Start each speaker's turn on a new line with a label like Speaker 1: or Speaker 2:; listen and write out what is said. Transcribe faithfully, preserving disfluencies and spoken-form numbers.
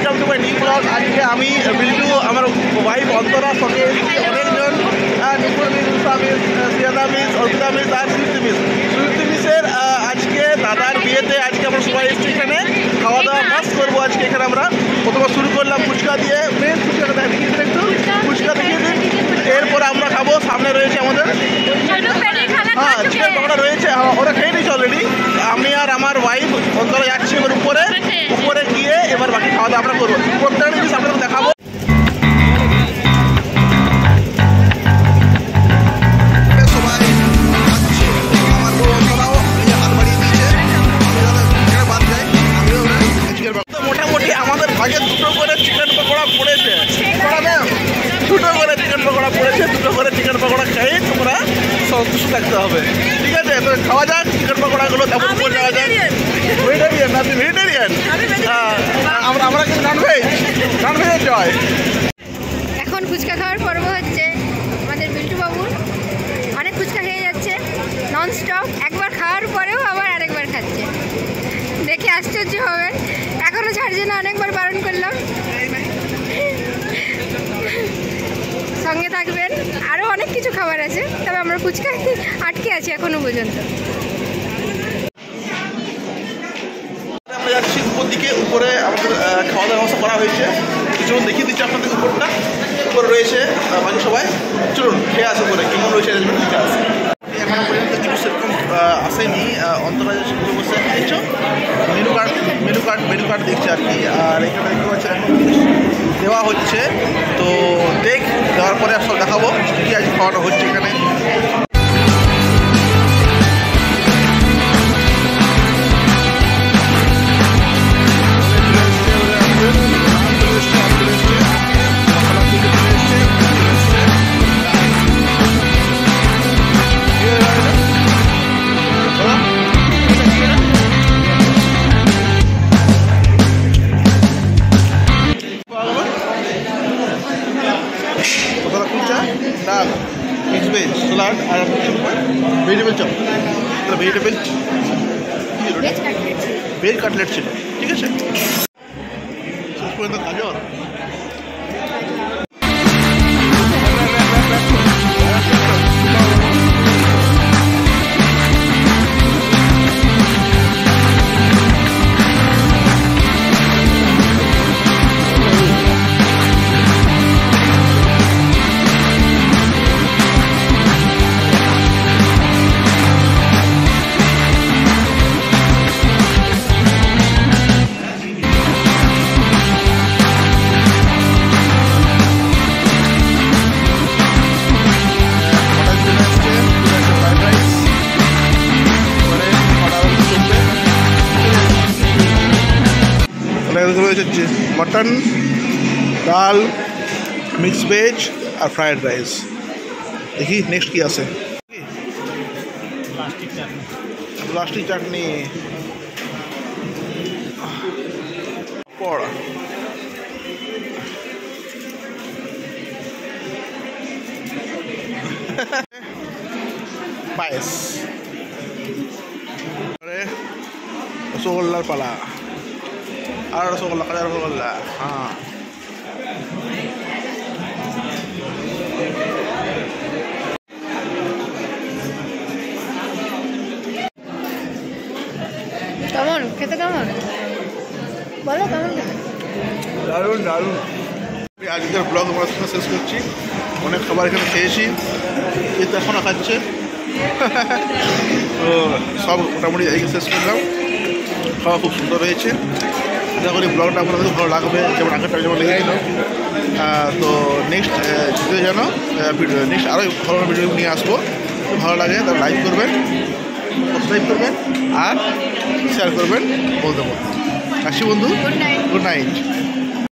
Speaker 1: Welcome to my new blog. আজকে আমি বিল্টু, আমার ওয়াইফ অন্তরা, সঙ্গে অনেকজন, Nipur miss, Usha miss, Siyada miss, Arpita miss আর সুইফটি মিস। সুইফটি মিসের আজকে দাদার বিয়েতে আজকে আমরা সবাই এসেছি এখানে খাওয়া দাওয়া মাস্ট করবো। আজকে এখানে আমরা প্রথমে শুরু করলাম ফুচকা দিয়ে, মেন ফুচকাটা দেখিয়ে দিন একটু, ফুচকা দেখিয়ে দিন। এরপরে আমরা খাবো, সামনে রয়েছে আমাদের হ্যাঁ চিকেন পকোড়া রয়েছে, ওরা খেয়ে নিয়েছে অলরেডি। আমি আর আমার ওয়াইফ অন্তরা যাচ্ছি এবার উপরে, উপরে গিয়ে এবার বাকি খাওয়া দাওয়া আমরা করবো। প্রত্যেকটা জিনিস আপনাদের দেখাবো। মোটামুটি আমাদের ভাগে দুটো করে চিকেন পকোড়া পড়েছে, দুটো করে চিকেন পকোড়া পড়েছে, দুটো করে চিকেন পকোড়া খেয়ে তোমরা সন্তুষ্ট থাকতে হবে, ঠিক আছে? তো খাওয়া যাক চিকেন পকোড়াগুলো, তেমন করে যাওয়া যাক। ভেজিটেরিয়ান আপনি ভেজিটেরিয়ান, আমরা আমরা কিন্তু ননভেজ, ননভেজের জয়।
Speaker 2: এখন ফুচকা খাওয়ার পর্ব হচ্ছে আমাদের বিল্টু বাবুর। অনেক ফুচকা খেয়ে যাচ্ছে নন স্টপ, একবার খাওয়ার পরেও আবার আরেকবার খাচ্ছে। দেখে আশ্চর্য হবেন, এখনও ছাড়ছে না, অনেকবার বারণ করলাম। সঙ্গে থাকবেন, আরও অনেক কিছু খাবার আছে, তবে আমরা ফুচকা আটকে আছি এখনো পর্যন্ত।
Speaker 1: আমরা যাচ্ছি উপর দিকে, উপরে আমাদের খাওয়া দাওয়া ব্যবস্থা করা হয়েছে। কিছুক্ষণ দেখিয়ে দিচ্ছি আপনাদের উপরটা, উপরে রয়েছে বাকি সবাই। চলুন খেয়ে আসে উপরে কেমন রয়েছে অ্যারেঞ্জমেন্ট, দেখে আসে। এখনো পর্যন্ত কিছু সেরকম আসেনি, অন্তরা সেগুলো বসে দেখছো menu card, menu card menu card দেখছে আর কি। আর এখানে দেখতে পাচ্ছেন এখন দেওয়া হচ্ছে, তো দেখ দেওয়ার পরে সব দেখাবো কী আজ খাওয়াটা হচ্ছে এখানে। ডাল, মিক্স ভেজ, স্যালাড আর vegetable chop, vegetable veg cutlet ছিল, ঠিক আছে? শেষ পর্যন্ত গাজর, রয়েছে মটন, ডাল, মিক্স ভেজ আর ফ্রাইড রাইস। দেখি নেক্সট কি আছে। প্লাস্টিক চাটনি, পড়া, পায়েস, রসগোল্লার পালা আর রসগোল্লা, কাঁচা রসগোল্লা। হ্যাঁ
Speaker 2: কেমন খেতে, কেমন বলো, কেমন খেতে?
Speaker 1: দারুণ দারুণ। আজকের ব্লগ আমরা শেষ করছি। অনেক খাবার এখানে খেয়েছি, কিন্তু এখনও খাচ্ছে। তো সব মোটামুটি এই শেষ করলাম। খাওয়া খুব সুন্দর হয়েছে। আশা করি ব্লগটা আপনাদের ভালো লাগবে, যেমন আগেরটা যেমন লেগেছিল। তো নেক্সট ভিডিও যেন নেক্সট আরও ভালো ভিডিও নিয়ে আসবো। ভালো লাগে তাহলে লাইক করবেন, সাবস্ক্রাইব করবেন আর শেয়ার করবেন বলতে বলতে। আসি বন্ধু, গুড নাইট।